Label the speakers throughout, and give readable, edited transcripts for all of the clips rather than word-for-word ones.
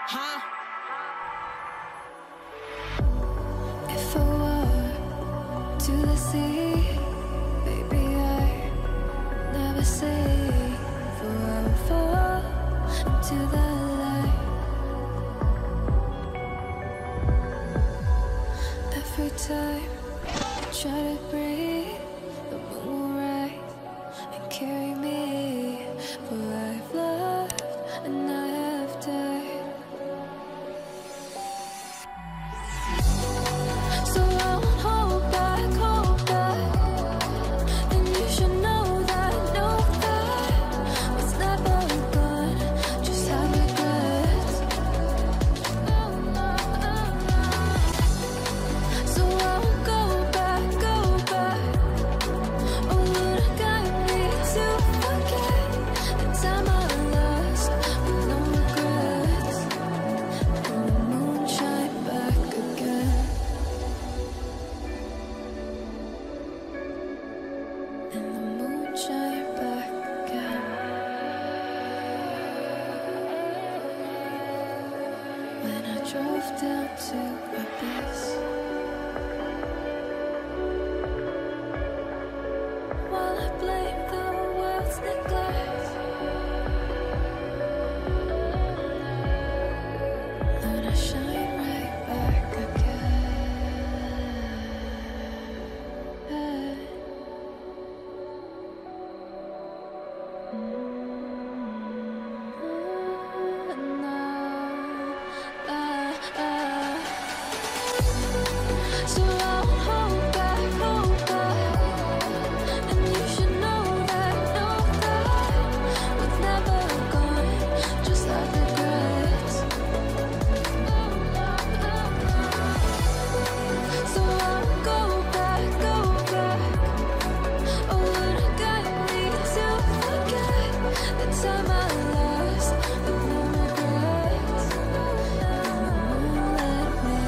Speaker 1: Huh?
Speaker 2: If I were to the sea, baby, I'd never say forever into the light. Every time I try to breathe, the moon will rise and carry me where I've loved and I have died. So I won't hold back, and you should know that what's never gone, just have regrets. So I won't go back, oh, would have got me to forget the time I lost with no regrets, and the moonshine back again. And the moonshine back again. When I drove down to Abyss, while I blame the world's neglect, then I shine right back again. So I won't hold back, and you should know that what's never gone, just like regrets. So I won't go back, oh, would have got me to forget the time I lost with no regrets, and let me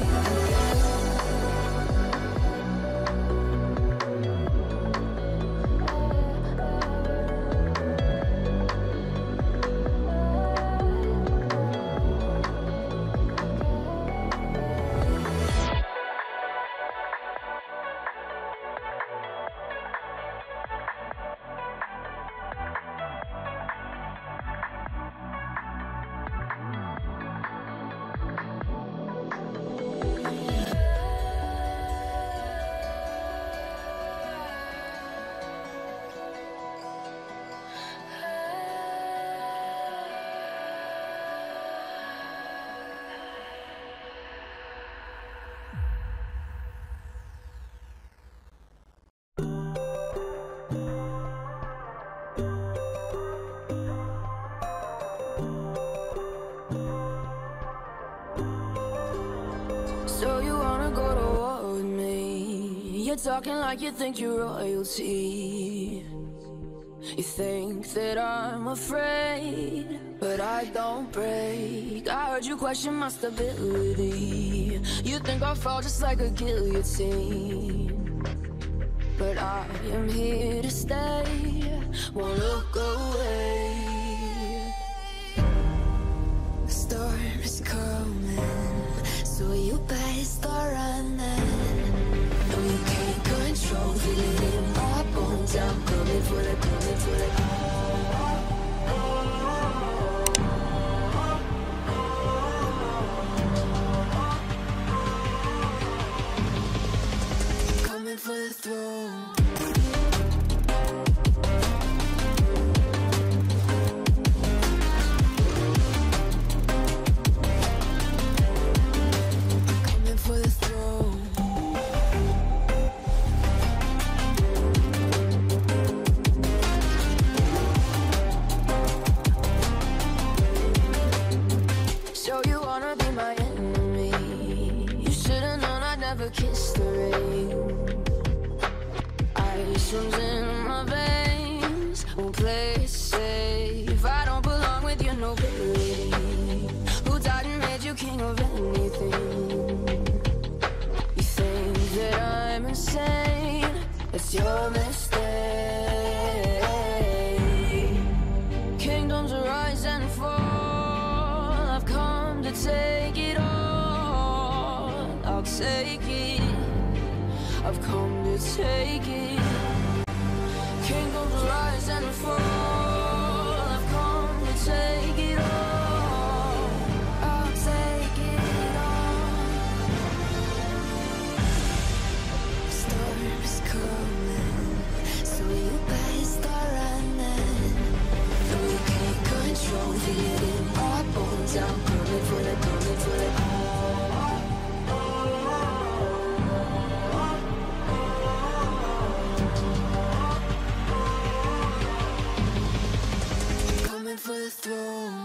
Speaker 3: So you wanna go to war with me? You're talking like you think you're royalty. You think that I'm afraid, but I don't break. I heard you question my stability. You think I'll fall just like a guillotine, but I am here to stay, won't look away. The storm is coming, so you better start running. No, you can't control, feel it in my bones. I'm coming for the, coming for the. Coming for the throne. Coming for the throne. So you wanna be my enemy? You should've known I'd never kiss the rain. Ice runs in my veins, won't play it safe. I don't belong with your nobility. Who died and made you king of anything? You think that I'm insane? It's your mistake. Kingdoms rise and fall, I've come to take take it. I've come to take it. Can't go the rise and the fall. I've come to take it all. I'll take it all. Storm's coming, so you better start running. Though you can't control, feel it in my bones. I'm coming for the, coming for the. For the throne.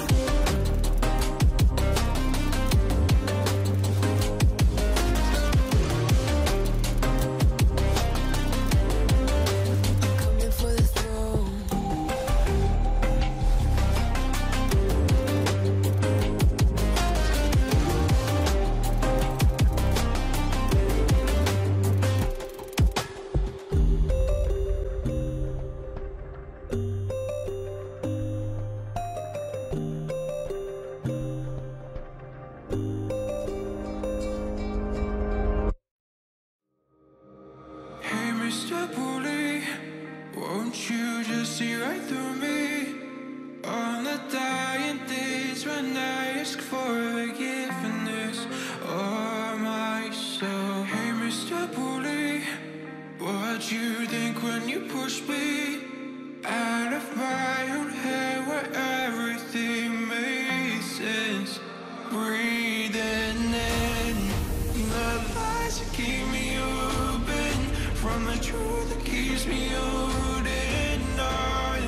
Speaker 1: Won't you just see right through me? On the dying days when I ask for forgiveness of myself. Hey, Mr. Bully, what you think when you push me out of my own head where everything makes sense? Breathing in the lies that keep me open from the truth that keeps me holding on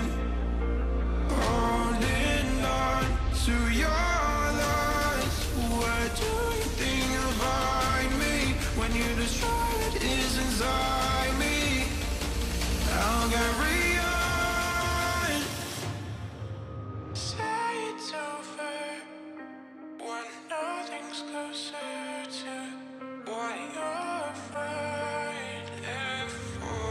Speaker 1: to your loss. What do you think about me when you destroy what is inside me? I'll carry on. Say it's over when nothing's closer to what you're fighting for.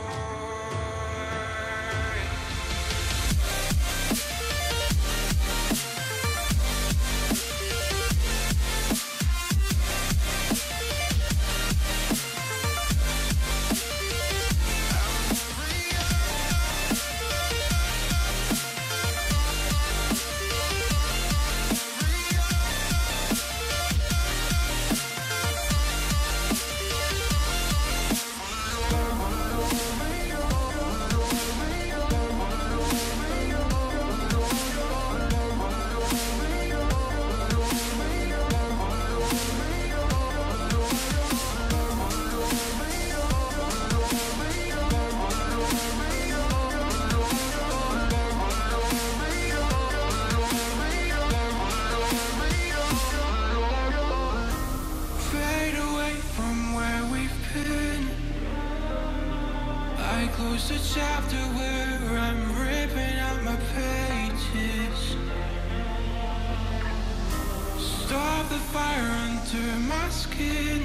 Speaker 1: Close the chapter where I'm ripping out my pages. Stop the fire under my skin.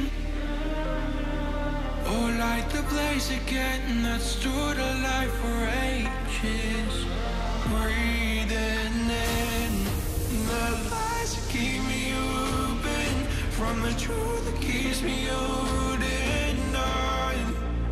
Speaker 1: Oh, light the blaze again that stood alive for ages. Breathing in the lies that keep me open from the truth that keeps me holding on.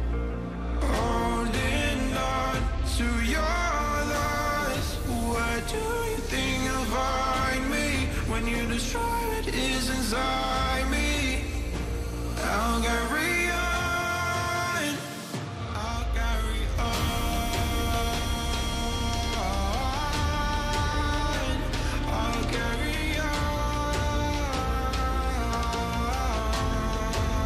Speaker 1: To your loss. What do you think of me when you destroy what is inside me? I'll carry on. I'll carry on. I'll carry on.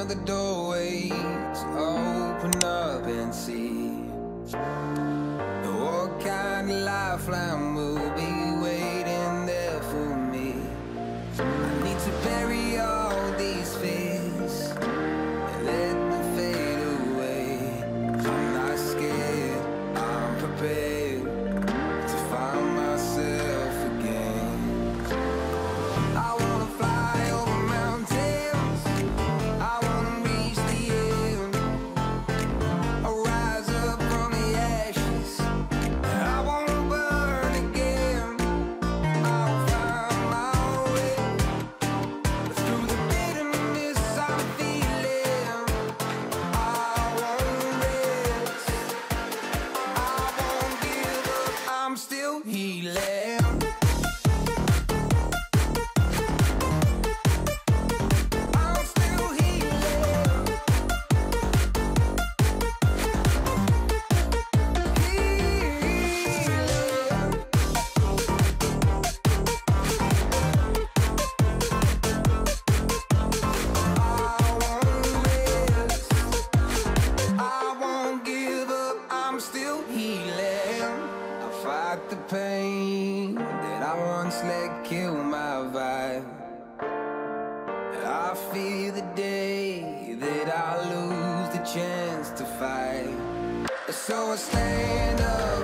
Speaker 1: the doorways open up and see what kind of lifeline will be waiting there for me. I need to bury all these fears and let them fade away. I'm not scared, I'm prepared to find myself again. I wanna fly over mountains, I wanna reach the end. I'll rise up from the ashes, I wanna burn again. I'll find my way through the bitterness I'm feeling. I won't rest, I won't give up, I'm still healing. I'm still healing. I won't give up, I'm still healing. I fight the pain that I once let kill my vibe. I fear the day that I lose the chance to fight. So I stand up